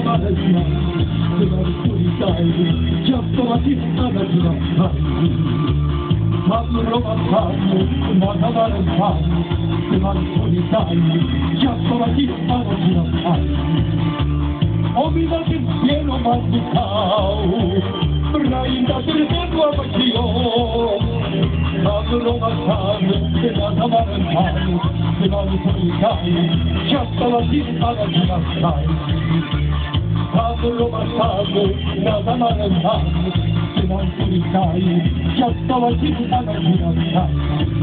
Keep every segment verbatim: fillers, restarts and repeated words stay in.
말했지만 그만 소리 따위고 잡숴마치 않았지만 밤으로만 가고 나가가는 밤 그만 소리 따위고 잡숴마치 않았지만 어미나긴 pieno mancao, rainda del tempo vacío, maduro masano, de nada marentano, de nada solitario, ya estaba sin para girar. Maduro masano, nada marentano, de nada solitario, ya estaba sin para girar.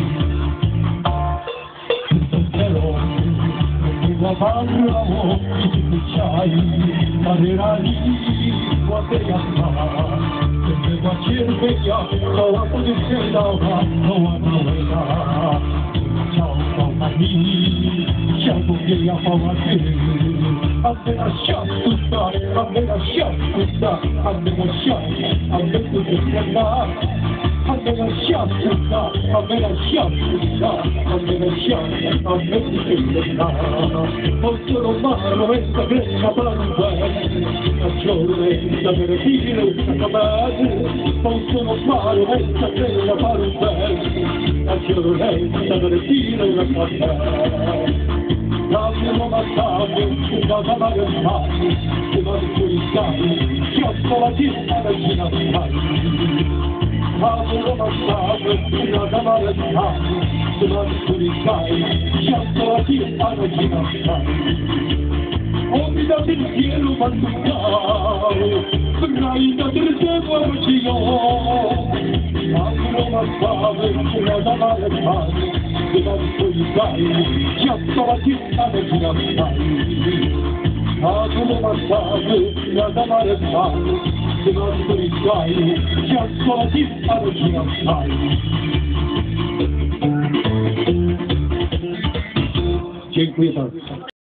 Guardavo i ciai, parerà lì, guarderia fa, se va cerveglia, la posizione d'ora, non ha novità. Ciao compagni, ciao che la fama te, a me lasciato stare, a me lasciato stare, a me lasciato, a me poter andare. A me lasciato stare, a me lasciato stare, a me lasciato, a me poter andare. Posso romano e saprei parlare, a giorni da vertire acabate. Posso romano e saprei parlare, a giorni da vertire acabate. L'abbiamo ammazzato, da amare il mare, se non puoi stare, ci ho stato da girare. L'abbiamo ammazzato, da amare il mare, se non puoi stare, ci ho stato da girare. Oh, mi date il cielo mangiato, rainda del tempo vacío. L'abbiamo ammazzato, da amare il mare, se non puoi stare, ci ho stato da girare. L'abbiamo ammazzato, da amare il mare, se non puoi stare, ci ho stato da girare. Dziękuję bardzo.